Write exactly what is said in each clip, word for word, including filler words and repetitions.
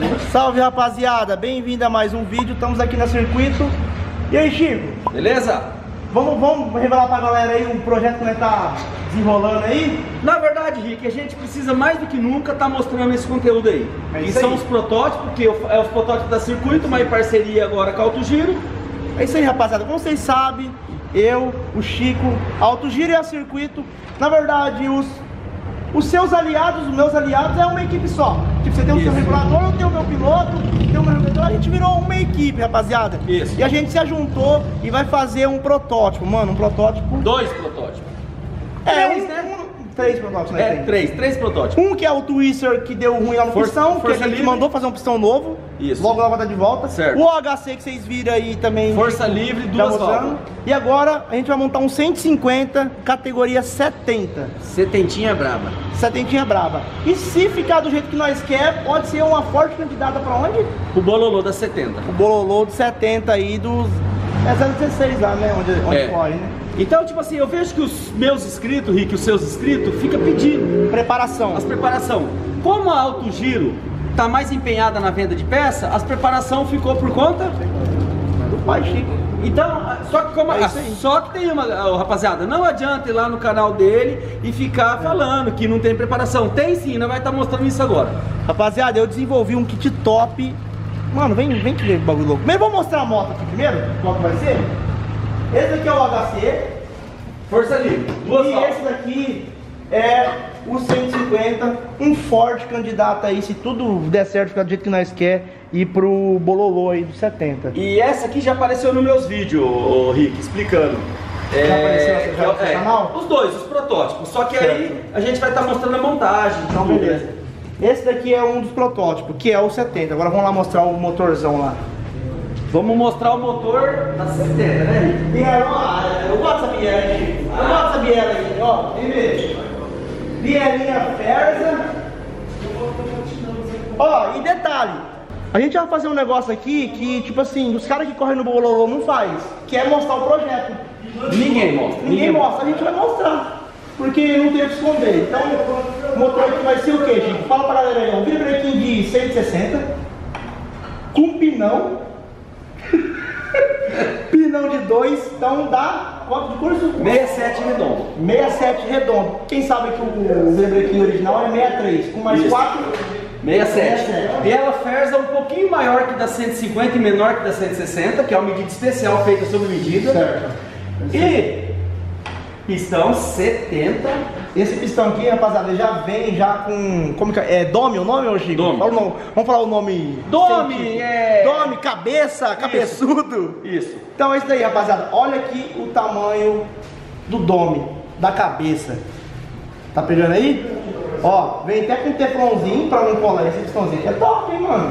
Salve, rapaziada, bem-vindo a mais um vídeo. Estamos aqui na Circuito. E aí, Chico? Beleza? Vamos, vamos revelar pra galera aí um projeto que nós tá desenrolando aí? Na verdade, Rick, a gente precisa mais do que nunca estar tá mostrando esse conteúdo aí. É e isso são aí. os protótipos, que é os protótipos da Circuito, mas em parceria agora com a Alto Giro. É isso aí, rapaziada. Como vocês sabem, eu, o Chico, a Alto Giro e a Circuito, na verdade, os, os seus aliados, os meus aliados, é uma equipe só. Tipo, você tem o seu Isso. regulador, eu tenho o meu piloto, tem o meu regulador, a gente virou uma equipe, rapaziada. Isso. E a gente se ajuntou e vai fazer um protótipo, mano, um protótipo... Dois protótipos. É, Três, um, né? um, três protótipos, né? É, tem. três, três protótipos. Um que é o Twister que deu ruim lá no Força- pistão, que a força gente livre. mandou fazer um pistão novo. Isso. Logo lá vai estar de volta. Certo. O O H C que vocês viram aí também. Força livre, tá duas mostrando. válvulas. E agora a gente vai montar um cento e cinquenta, categoria setenta. Setentinha braba. Setentinha braba. E se ficar do jeito que nós quer, pode ser uma forte candidata pra onde? O bololô da setenta. O bololô de setenta aí dos... É zero dezesseis lá, né? Onde, onde É. corre, né? Então, tipo assim, eu vejo que os meus inscritos, Rick, os seus inscritos, fica pedindo Preparação. as preparação. Como a Alto Giro tá mais empenhada na venda de peça, as preparação ficou por conta. Do pai Chico. Então, só que como É isso aí. só que tem uma, ó, rapaziada, não adianta ir lá no canal dele e ficar falando que não tem preparação. Tem sim, nós vai estar mostrando isso agora. Rapaziada, eu desenvolvi um kit top. Mano, vem, vem que ver o bagulho louco. Primeiro, vou mostrar a moto aqui primeiro, qual que vai ser. Esse aqui é o H C. Força livre. Duas E válvulas. esse daqui é o cento e cinquenta. Um forte candidato aí, se tudo der certo, ficar do jeito que nós quer, ir pro bololô aí do setenta. E essa aqui já apareceu nos meus vídeos, ô, ô, Rick, explicando. Já apareceu já no seu é, canal? Os dois, os protótipos. Só que aí a gente vai estar mostrando a montagem. Então, tudo, beleza. né? Esse daqui é um dos protótipos, que é o setenta. Agora vamos lá mostrar o motorzão lá. Vamos mostrar o motor da setenta, né, Rick? Biela, ó, eu gosto dessa biela aí. Eu gosto dessa biela aí, ó. Vem ver. Bielinha Ferza. Ó, e detalhe. A gente vai fazer um negócio aqui que, tipo assim, os caras que correm no bololô não faz. Que é mostrar o projeto. Ninguém mostra. Ninguém mostra, a gente vai mostrar. Porque não tem o que esconder. Então, o motor aqui vai ser o quê, gente? Fala pra galera aí, um vibrequinho de cento e sessenta. Com pinão. Pinão de dois, então dá quanto de curso? sessenta e sete redondo. sessenta e sete redondo. Quem sabe que o vibrequinho original é sessenta e três, com mais Isso. quatro. sessenta e sete. sessenta e sete. E ela Ferza um pouquinho maior que da cento e cinquenta e menor que da cento e sessenta, que é uma medida especial feita sob medida. Certo. E pistão setenta. Esse pistão aqui, rapaziada, ele já vem já com. Como que é? É Dome o nome, ô Chico? Dome. Fala o nome. Vamos falar o nome. Dome, científico. é. Dome, cabeça, cabeçudo. Isso. Então é isso daí, rapaziada. Olha aqui o tamanho do dome, da cabeça. Tá pegando aí? Ó, vem até com teflonzinho pra não colar esse pistãozinho. É top, hein, mano?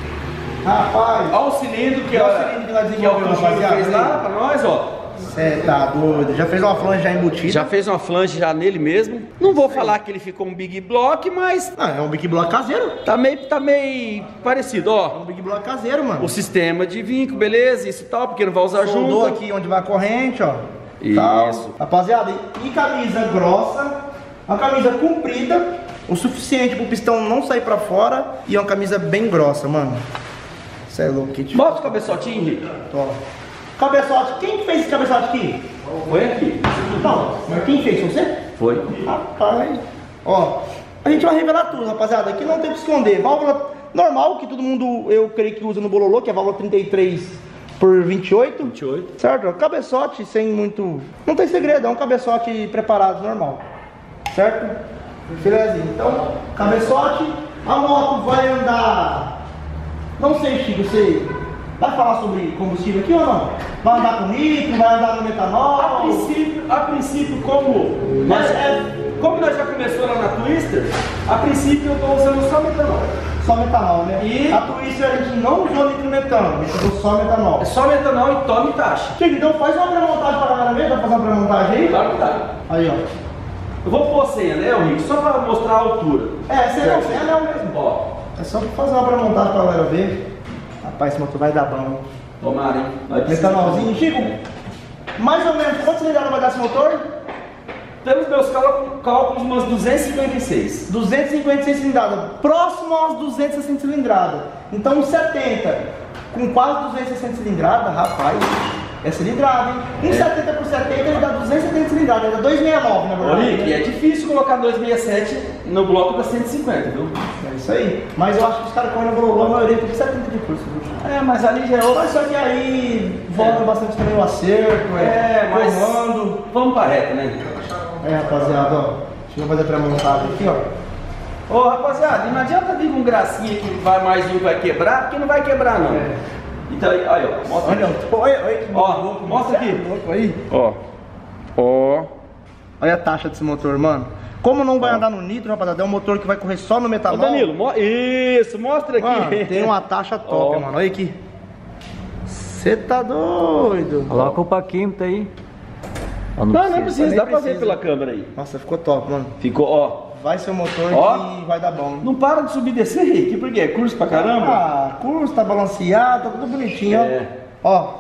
Rapaz. Olha o cilindro que, Olha o a- cilindro que nós que a Alto desenvolvemos, Giro rapaziada, fez aí. lá pra nós, ó. Cê tá doido. Já fez uma flange já embutida. Já fez uma flange já nele mesmo. Não vou falar que ele ficou um big block, mas Ah, é um Big Block caseiro. tá meio, tá meio parecido, É ó. um Big Block caseiro, mano. O sistema de vinco, beleza, isso e tal, porque não vai usar Soldou junto. aqui onde vai a corrente, ó. Isso. Tal. Rapaziada, e camisa grossa, uma camisa comprida, o suficiente pro pistão não sair pra fora, e é uma camisa bem grossa, mano. Isso é louco, que Bota o cabeçotinho, Henrique. Ó. Cabeçote, quem que fez esse cabeçote aqui? Foi aqui. Não, mas quem fez? Você? Foi. Rapaz. Ó, a gente vai revelar tudo, rapaziada. Aqui não tem o que esconder. Válvula normal, que todo mundo, eu creio que usa no bololô, que é a válvula trinta e três por vinte e oito. vinte e oito. Certo? Ó, cabeçote sem muito... Não tem segredo, é um cabeçote preparado normal. Certo? Filezinho. Então, cabeçote. A moto vai andar... Não sei, Chico, você vai falar sobre combustível aqui ou não? Vai andar com litro, vai andar no metanol? A princípio, a princípio como nós, é, como nós já começou lá na Twister, a princípio eu estou usando só metanol. Só metanol, né? E- a Twister a gente não usou nitrometano, a gente usou só metanol. É só metanol e tome taxa. Chico, então faz uma pré-montagem pra galera ver, vai fazer uma pré-montagem aí? Claro que dá. Aí, ó. Eu vou pôr sem anel, Rick, só para mostrar a altura. É, sem não, sem anel mesmo. Ó, É só fazer uma pré-montagem pra galera ver. Rapaz, esse motor vai dar bom. tomara, hein? Vai precisar. Metanolzinho. Chico, mais ou menos, quantos cilindradas vai dar esse motor? pelos meus cálculos, cálculos umas duzentos e cinquenta e seis. duzentos e cinquenta e seis cilindradas, próximo aos duzentos e sessenta cilindradas. Então um setenta com quase duzentos e sessenta cilindradas, rapaz, é cilindrada, hein? Um é. setenta por setenta ele dá duzentos e setenta cilindradas, ele dá duzentos e sessenta e nove na verdade. Ô, Rick, é difícil colocar duzentos e sessenta e sete no bloco da cento e cinquenta, viu? É isso aí. Mas eu acho que os caras correm no Bololô, a maioria tem setenta de curso, viu? É, mas ali já é outro. Mas só que aí volta é. bastante também o acerto, é, é mas comando. Vamos pra reta, né? É, rapaziada, ó. Deixa eu fazer a pré-montagem aqui, ó. Ô, rapaziada, não adianta vir com gracinha que vai mais um vai quebrar, porque não vai quebrar não. É. Então aí, aí ó, mostra olha, aqui. Olha, olha que ó, louco, mostra aqui. Louco aí. Ó. Ó. Olha a taxa desse motor, mano. Como não vai ó. andar no nitro, rapaziada, é um motor que vai correr só no metanol. Ô, Danilo, mo isso, mostra aqui. Mano, tem uma taxa top, ó. mano. Olha aqui. Você tá doido. Coloca o paquímetro aí. Não, não, não precisa, dá pra ver pela câmera aí. Nossa, ficou top, mano. Ficou, ó. Vai ser o motor ó, que vai dar bom. Não para de subir e descer, Rick. Por quê? Curso pra caramba? Ah, curso, tá balanceado, tá tudo bonitinho, é. ó. Ó.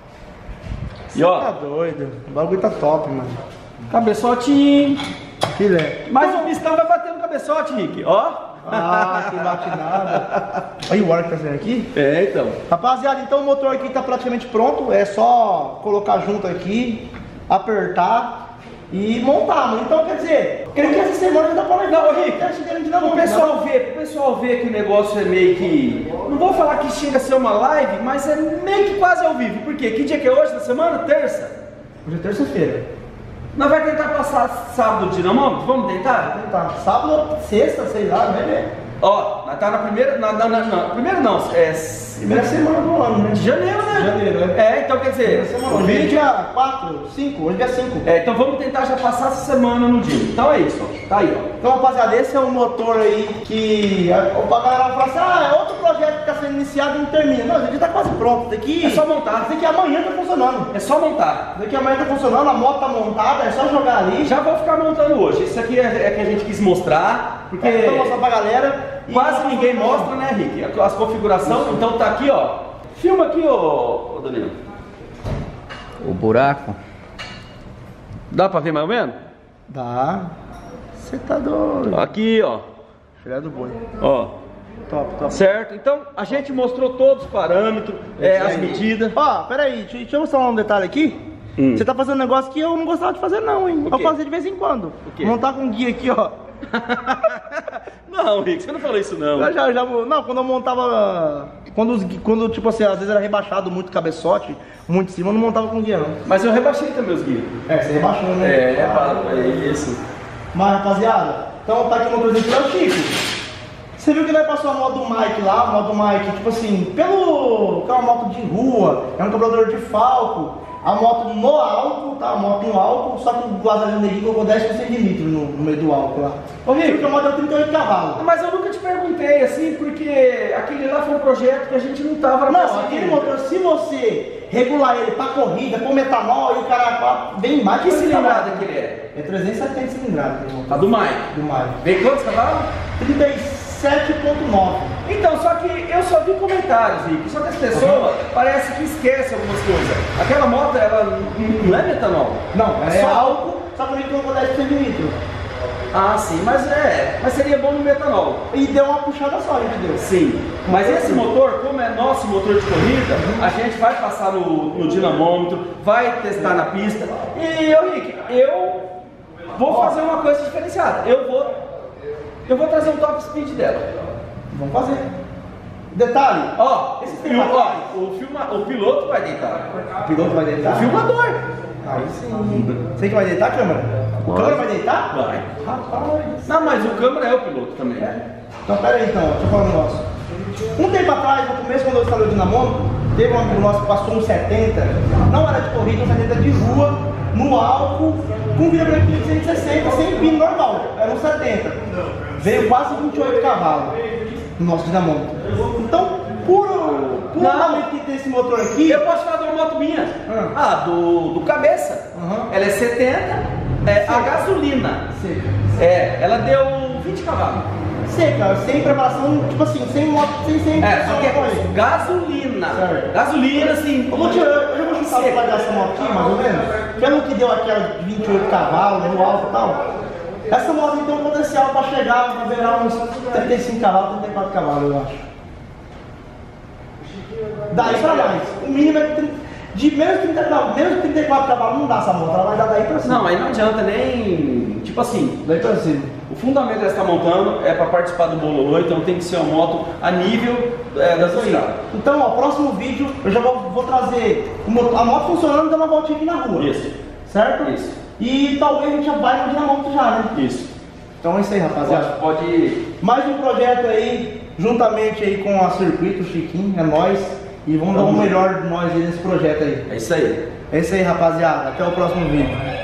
E ó. Tá doido. O bagulho tá top, mano. Cabeçote. Filé. Mas o pistão vai bater no cabeçote, Rick. Ó. Ah, que bate nada. Olha o ar que tá saindo aqui. É, então. Rapaziada, então o motor aqui tá praticamente pronto. É só colocar junto aqui, apertar e montar, mano. Então, quer dizer, creio que essa semana já dá pra levar. Não, Rick, o pessoal vê, o pessoal vê que o negócio é meio que... Não vou falar que chega a ser uma live, mas é meio que quase ao vivo. Por quê? Que dia que é hoje da semana? Terça? Hoje é terça-feira. Nós vamos tentar passar sábado de dinamômetro? Vamos tentar? Vamos tentar. Sábado, sexta, sei lá, vai ver. Ó, nós tá na primeira... Na, na, na, na, primeira não, é... Primeira semana do ano, né? De janeiro, né? Janeiro, é. É, então quer dizer... O vídeo é dia quatro, cinco, hoje é dia cinco. É, então vamos tentar já passar essa semana no dia. Então é isso, ó. Tá aí, ó. Então, rapaziada, esse é um motor aí que... A galera vai falar assim, ah, é outro projeto que tá sendo iniciado e não termina. Não, esse aqui tá quase pronto. Daqui... É só montar. Esse aqui amanhã tá funcionando. É só montar. Daqui amanhã tá funcionando, a moto tá montada, é só jogar ali. Já vou ficar montando hoje. Isso aqui é, é que a gente quis mostrar, porque... É, vou mostrar pra galera. Quase ninguém mostra, né, Rick? As configurações, então tá aqui, ó. Filma aqui, ô, ô Danilo. O buraco. Dá pra ver mais ou menos? Dá. Você tá doido. Aqui, ó. Filé do boi. Ó. Top, top. Certo? Então a gente mostrou todos os parâmetros, é, as medidas. Ó, peraí, deixa, deixa eu mostrar um detalhe aqui. Hum. Você tá fazendo um negócio que eu não gostava de fazer não, hein? Eu fazer de vez em quando. O quê? Montar com guia aqui, ó. Não, Rick, você não falou isso não. Eu já, já, não, quando eu montava, quando, os, quando tipo assim, às vezes era rebaixado muito cabeçote, muito em cima, eu não montava com guia não. Mas eu rebaixei também os guias. É, você rebaixou, né? É, é, para, é isso. Mas, rapaziada, então tá aqui o motorzinho para o Chico. Você viu que ele passou a moto do Mike lá, a moto do Mike, tipo assim, pelo... que é uma moto de rua, é um carburador de Falco, a moto no álcool, tá? A moto no álcool, só que o gasolina dele colocou dez por cento de litro no, no meio do álcool lá. Ô Rico, porque a moto é trinta e oito cavalos. Mas eu nunca te perguntei assim, porque aquele lá foi um projeto que a gente não tava... Não, aquele motor, se você regular ele pra corrida, com metanol, e o cara vem mais... Que cilindrada que ele é? É trezentos e setenta cilindradas. A do Mike? Do Mike. Vem quantos cavalos? trinta e sete ponto nove. Então, só que eu só vi comentários, Rick. Só que as pessoas uhum. parece que esquecem algumas coisas. Aquela moto, ela não é metanol. Não, ela é, é álcool, só que a gente colocou dez por cento de litro. Ah, sim, mas é, mas seria bom no metanol. E deu uma puxada só, a gente deu. Sim, mas esse motor, como é nosso motor de corrida, uhum. a gente vai passar no, no dinamômetro, vai testar na pista. E eu, Rick, eu vou oh. fazer uma coisa diferenciada. Eu vou... Eu vou trazer um top speed dela. Vamos fazer. Detalhe, ó, esse filme, ó, o, filma, o piloto vai deitar. O piloto vai deitar? O filmador. Aí sim. Você que vai deitar, câmera? O câmera vai deitar? Vai. Rapaz. Não, mas o câmera é o piloto também. É. Então, pera aí então, deixa eu falar um negócio. Um tempo atrás, no começo, quando eu instalei o dinamômetro, teve um amigo nosso que passou um setenta, não era de corrida, um setenta de rua, no álcool, com virabrequim de duzentos e sessenta, sem pino normal, era um setenta. Veio quase vinte e oito cavalos no nosso dinamômetro. Então, por o momento que tem esse motor aqui... Eu posso falar de uma moto minha. Hum. Ah, do, do cabeça. Uhum. Ela é setenta, é, a gasolina. Sim. É, ela deu vinte cavalos. seca, sem preparação, tipo assim, sem moto, sem sem. É, só que é sem- gasolina. Certo. Gasolina, assim. Eu vou tirar, eu já vou chutar o pai dessa moto aqui, mais ou menos. Pelo que deu aquela de vinte e oito cavalos, no alto e tal. Essa moto tem um potencial para chegar, para virar uns trinta e cinco cavalos, trinta e quatro cavalos, eu acho. Daí pra mais. O mínimo é trinta. De menos trinta cavalos, menos trinta e quatro cavalos não dá essa moto, ela vai dar daí pra cima. Não, aí não adianta nem. Tipo assim, Daí pra cima. o fundamento que você está montando é para participar do Bololô, então tem que ser uma moto a nível é, da Isso aí. sociedade. Então, ó, próximo vídeo eu já vou, vou trazer o motor- a moto funcionando, dando uma voltinha aqui na rua. Isso. Certo? Isso. E talvez a gente já vai no Dinamoto já, né? Isso. Então é isso aí, rapaziada. Pode, pode. Mais um projeto aí, juntamente aí com a Circuito, o Chiquinho, é nóis. E vamos dar o melhor de nós aí nesse projeto aí. É isso aí. É isso aí, rapaziada. Até o próximo vídeo.